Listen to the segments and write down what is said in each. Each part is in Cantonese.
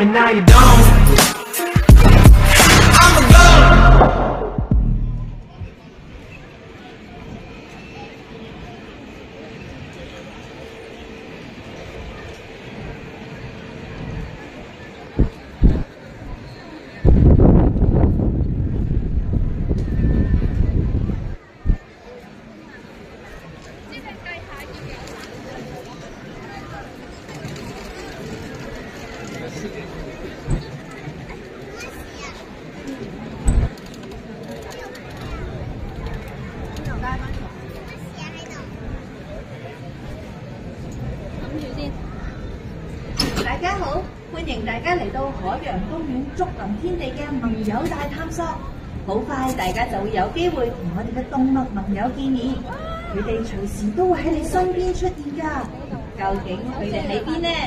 and now you don't. I'ma go. 大家好，歡迎大家嚟到海洋公園竹林天地嘅盟友大探索。好快大家就會有機會同我哋嘅動物盟友見面，佢哋隨時都會喺你身邊出現㗎。究竟佢哋喺邊呢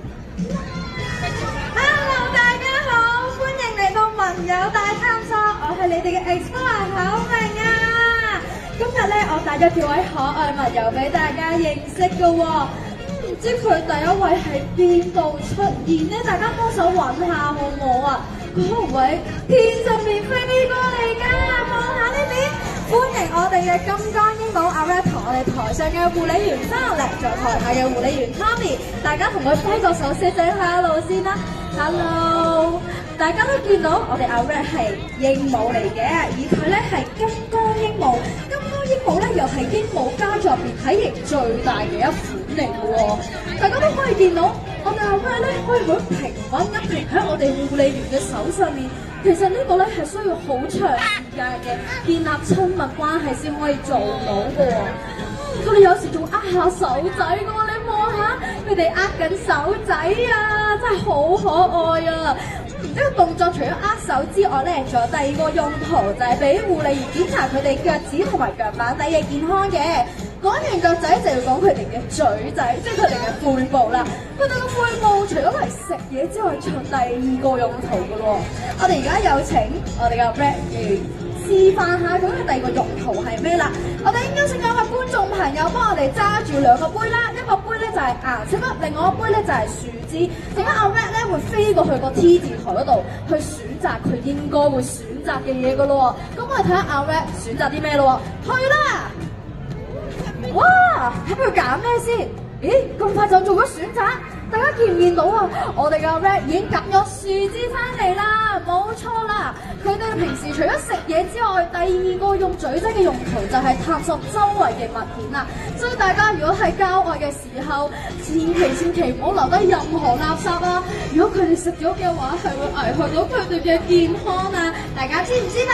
？Hello， 大家好，歡迎嚟到盟友大探索，我係你哋嘅 Explorer 巧明啊！今日咧，我帶咗幾位可愛盟友俾大家認識㗎喎。唔知佢第一位喺邊度出現呢？大家幫手揾下好唔好啊？嗰位天上面飛過嚟㗎，望下呢邊，歡迎我哋嘅金剛鸚鵡阿 Red 同我哋台上嘅護理員翻落嚟，仲有台下嘅護理員 Tommy， 大家同佢揮個手勢聲 hello 先啦 ，hello！ 大家都見到我哋阿 Red 係鸚鵡嚟嘅，而佢咧係金剛鸚鵡，金剛鸚鵡咧又係鸚鵡家族入邊體型最大嘅一款嚟嘅喎，大家都可以見到我哋阿 Red 咧可以好平穩咁停喺我哋護理員嘅手上面。其實呢個咧係需要好長時間嘅建立親密關係先可以做到嘅喎。佢哋有時仲握下手仔嘅喎，你望下佢哋握緊手仔啊，真係好可愛啊！呢個動作除咗握手之外咧，仲有第二個用途就係俾護理員檢查佢哋腳趾同埋腳板底嘅健康嘅。講完腳仔就要講佢哋嘅嘴仔，即係佢哋嘅背部啦。佢哋嘅背部除咗嚟食嘢之外，仲有第二個用途嘅喎。我哋而家有請我哋嘅 Red 員示範下佢嘅第二個用途係咩啦？我哋邀請兩位觀眾朋友幫我哋揸住兩個杯啦，一個杯咧就係顏色粒，另外一個杯咧就係樹枝。陣間阿 Red 咧會飛過去個 T 字台嗰度去選擇佢應該會選擇嘅嘢嘅咯喎。咁我哋睇下阿 Red 選擇啲咩咯喎？去啦！哇！喺度揀咩先？咦，咁快就做咗選擇？大家見唔見到啊？我哋嘅 Red 已經揀咗樹枝翻嚟啦，冇錯啦。佢哋平時除咗食嘢之外，第二個用嘴仔嘅用途就係探索周圍嘅物件啦。所以大家如果喺郊外嘅時候，千祈唔好留低任何垃圾啊！如果佢哋食咗嘅話，係會危害到佢哋嘅健康啊！大家知唔知道？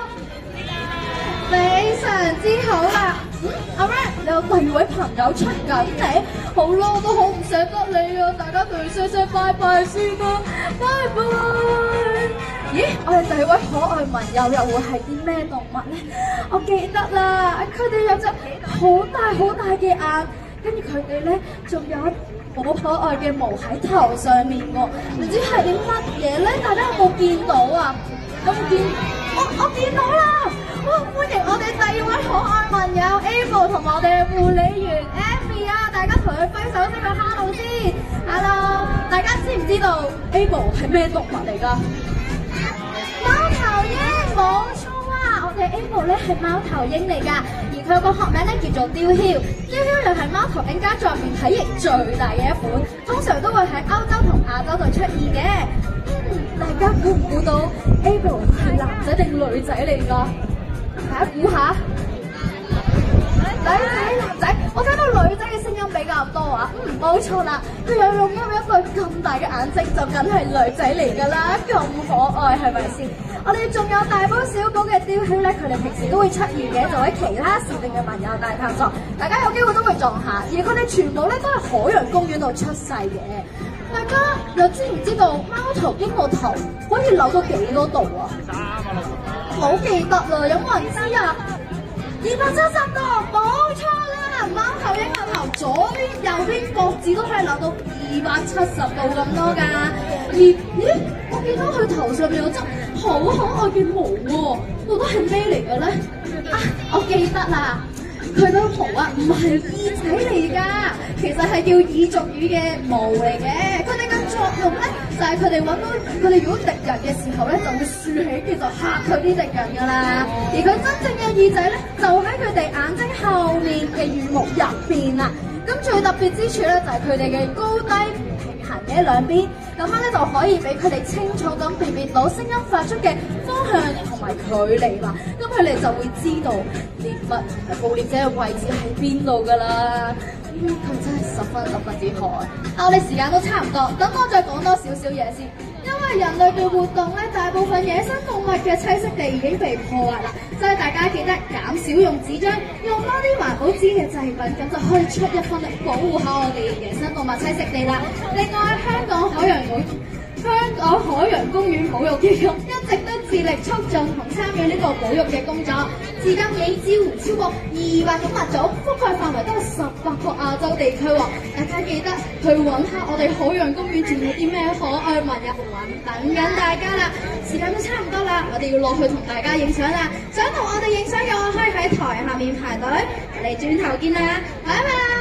非常之好啦！阿 Red， 你有第二位朋友出緊嚟，好咯，我都好唔捨得你啊！大家對佢聲拜拜先啦，拜拜！咦，我哋第二位可愛盟友又會係啲咩動物咧？我記得啦，佢哋有隻好大嘅眼，跟住佢哋咧仲有好可愛嘅毛喺頭上面喎，唔知係啲乜嘢咧？大家有冇見到啊？有冇見？我見到啦！哇，歡迎我哋第二位可愛盟友 Able 同埋我哋嘅護理員 Amy 啊！大家同佢揮手先個 hello 先 ，hello！ 大家知唔知道 Able 係咩動物嚟㗎？貓頭鷹，冇錯啊！我哋 Able 咧係貓頭鷹嚟㗎，而佢有個學名咧叫做雕鴞。雕鴞又係貓頭鷹家族入面體型最大嘅一款，通常都會喺歐洲同亞洲度出現嘅。大家估唔估到 Able 係男仔定女仔嚟㗎？大家估下，女仔，我聽到女仔嘅聲音比較多啊。冇錯啦，佢有用咗一對咁大嘅眼睛，就梗係女仔嚟㗎啦，咁可愛係咪先？我哋仲有大寶小寶嘅雕鴞咧，佢哋平時都會出現嘅，就喺其他時令嘅盟友大探索，大家有機會都會撞下，而佢哋全部咧都係海洋公園度出世嘅。大家又知唔知道貓頭鷹個頭可以扭到幾多度啊？冇記得啦，有冇人知啊？270度，冇錯啦！貓頭鷹個頭左邊、右邊各自都可以扭到270度咁多㗎。咦，我見到佢頭上面有執好可愛嘅毛喎，到底係咩嚟嘅咧？啊，我記得啦！佢個毛啊，唔係耳仔嚟㗎，其實係叫耳燭魚嘅毛嚟嘅。佢哋嘅作用咧，就係佢哋揾到佢哋如果敵人嘅時候咧，就會豎起，跟住就嚇佢啲敵人㗎啦。而佢真正嘅耳仔咧，就喺佢哋眼睛後面嘅羽毛入邊啦。咁最特別之處咧，就係佢哋嘅高低平衡嘅兩邊，咁樣咧就可以俾佢哋清楚咁辨別到聲音發出嘅方向同埋距離啦。咁佢哋就會知道獵物同埋捕獵者嘅位置喺邊度㗎啦。佢真係十分之可愛。我哋時間都差唔多，等我再講多少少嘢先。因為人類嘅活動咧，大部分野生動物嘅棲息地已經被破壞啦，所以大家記得減少用紙張，用多啲環保紙嘅製品，咁就可以出一分力保護下我哋野生動物棲息地啦。另外，香港海洋公園保育基金一直都致力促進同參與呢個保育嘅工作，至今已支援超過200種物種，覆蓋範圍都係18個亞洲地區喎。大家記得去揾下我哋海洋公園仲有啲咩可愛文入玩，等緊大家啦。時間都差唔多啦，我哋要落去同大家影相啦。想同我哋影相嘅話，可以喺台下面排隊，我哋轉頭見啦，拜拜。